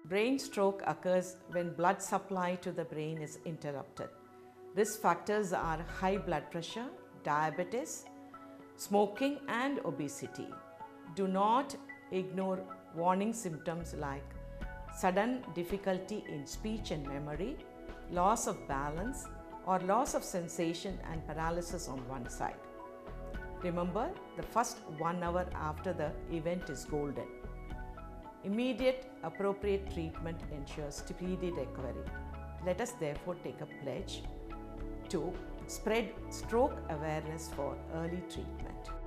Brain stroke occurs when blood supply to the brain is interrupted. Risk factors are high blood pressure, diabetes, smoking and obesity. Do not ignore warning symptoms like sudden difficulty in speech and memory, loss of balance, or loss of sensation and paralysis on one side. Remember, the first 1 hour after the event is golden. Immediate appropriate treatment ensures speedy recovery. Let us therefore take a pledge to spread stroke awareness for early treatment.